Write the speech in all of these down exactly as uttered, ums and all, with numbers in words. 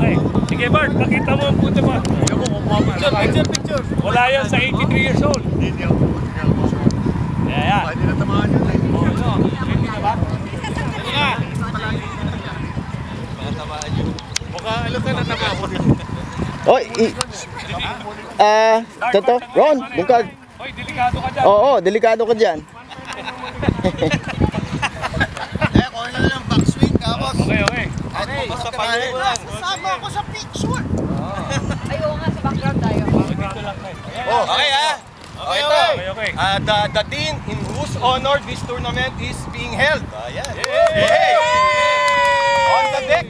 Okay. Sige Bart, pakita mo ang puto mo. Picture, picture, picture. Wala yan sa eighty-three years old. Hindi ako. Yeah, yeah. Hindi na tamaan yun eh. Oo, no. Hindi na ba? Hindi na. Mukha ano ka na naman. Oy, ah, toto, Ron, bungkag. Oy, delikado ka dyan. Oo, delikado ka dyan. Eh, kung ano lang backswing ka, boss. Okay, okay. Okay, basta pagod mo lang. Kasama ako sa picture. Ay, oo nga, sa background tayo. Dito lang tayo. Oh, okay ha? Okay, ito. Okay, okay. Uh, the, the team in whose honor this tournament is being held. Ayan. Hey! Hey! On the deck.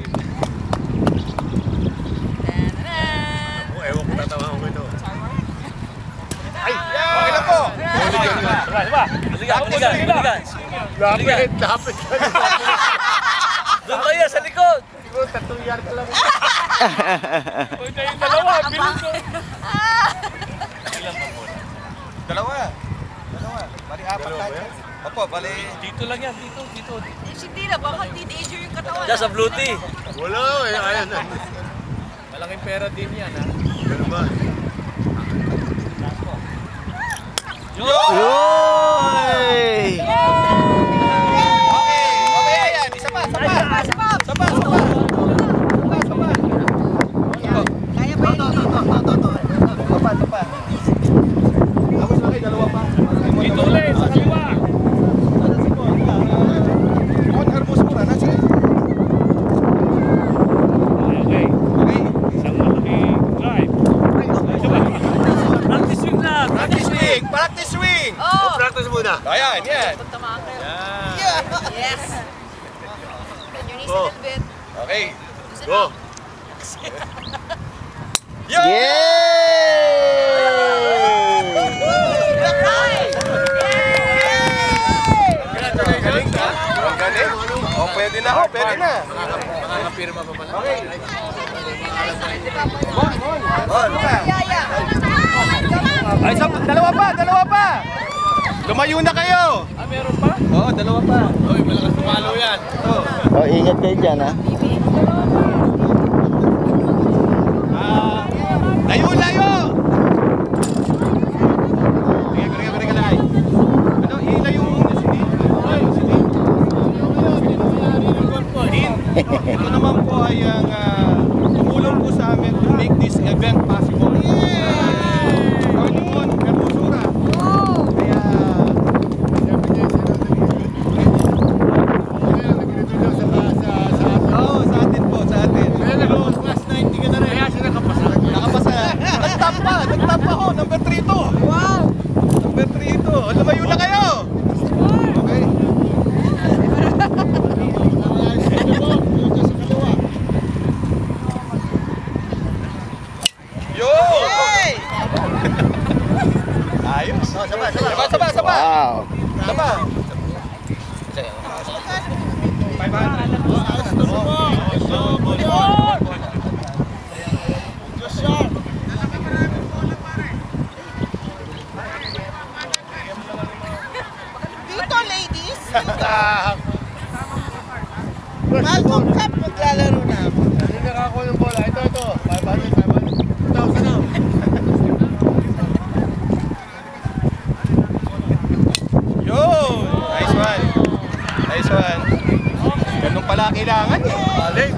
Oh, ewan ko tatawa ko ito. Ay, okay na po. Diba, diba? Liga, liga, liga. Lapit, lapit. Doon kayo, sa likod. Siguro tatlong yard ka lang. Uy, na yung dalawa. Bilis ko. Dalawa. Dalawa. Bali apat tayo. Opo, bali. Dito lang yan, dito, dito. Hindi na, baka teenager yung katawan. Diyan sa blue tea. Wala, eh, ayan. Malaking pera din yan, ha? Ganun ba? Yoy! Okay. Okay, ayan. Isa pa, isa pa. Isa pa, isa pa. Isa pa, isa pa. Isa pa. Kaya ba yun? Isa pa, isa pa. Tapos na kayo, dalawa pa. Dito ulit, sa kaliwa. On, harbus mo na. Sige. Okay, okay. Okay. Isang malaking drive. Diba? Practice swing lang. Practice swing. Practice swing. Oh! Practice muna. Ayan, yan. Pagtamaan kayo. Yan. Yes! Bend your knees a Go. little bit. Okay. Go. Yo! Galing ka? Ang galing. Oh, pwede na. Oh, pwede na. Makakapirma pa pala. Okay. On, on. On, pa. Yeah, yeah. Ay, isa- dalawa pa, dalawa pa. Lumayo na kayo. Ah, meron pa? Oo, dalawa pa. Uy, malakas tumalo yan. Oh. Oh, ingat kayo dyan, ha? Ah, layo, layo. Sige, sige, sige, lang. Ano, ilayo mo na si Dean. Ay, si Dean. Dean, ito naman po ay ang ah, tumulong po sa amin to make this event possible. Yeah! Gawin niyo mo, Kapusura. Kaya, oo, sa atin po, sa atin. Class ninety ka na rin. Kaya siya nakapasa. Nakapasa. Nag-top pa, nag-top pa ako. Number three to. Wow! Number three to. Lumayo na kayo. Okay. Yo! Ayos. Saba, saba, saba, saba. Wow! Saba. Dito, ladies! Malcolm Cup maglalaro na. Hindi nakakuha ng bola. Ito, ito. five hundred, five hundred. two thousand na. Yo! Nice one. Nice one. Ganun pala kailangan eh. Balik.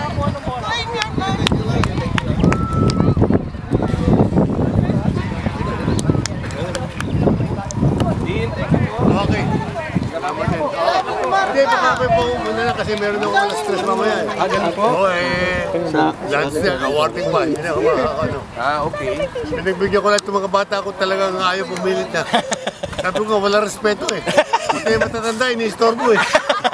Dean, thank you po. Okay. Salamat din. Hindi, makakapay po muna lang kasi meron akong alas stress mamaya. Ah, ganun po? Oo, eh. Lunch niya, awarding pa. Hindi ako ano. Ah, okay. Pinagbigyan ko lang itong mga bata ko talagang ayaw pumilit na. Sabi ko nga, wala respeto eh. Kasi matatanda, ini-istorbo eh.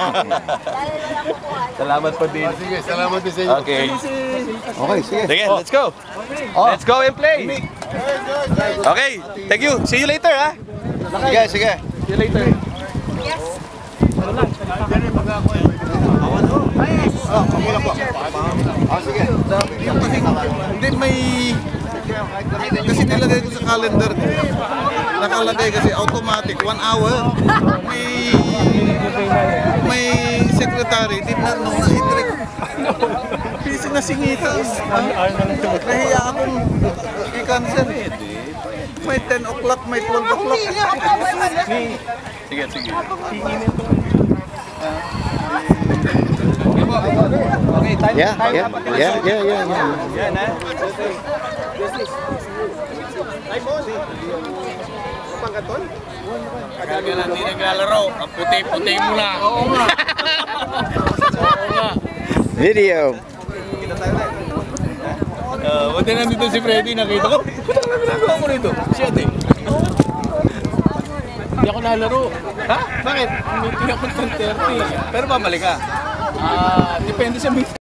Salamat po, Dean. Ah, sige, salamat din sa inyo. Okay. Okay, sige. Sige, let's go. Let's go and play. Okay, thank you. See you later, ha? Sige, sige. See you later. Yes! Diyan eh, mag-ako eh. Oh, pamulang po. Ah, sige. Hindi, may... Kasi nilagay ko sa calendar ko. Nakalagay kasi automatic, one hour. May... May secretary, did not know na i-direct. Busy na nasingitan. Nahiya akong i-cancel. May ten o'clock, may twelve o'clock. Sige, sige. Okay, time, Yeah, time yeah, na yeah, yeah, yeah, yeah. Yan, ha? Kaya ka lang di naglalaro. Ang puti-puti mo na. Oo nga. Oo nga. Video. Uh, Buti nandito si Freddy, nakita ko. Puta ka na ginagawa mo rito. Siya din. Hindi ako nalaro. Ha? Bakit? May pinakot ng thirty. Pero babalik ka. Ah, depende sa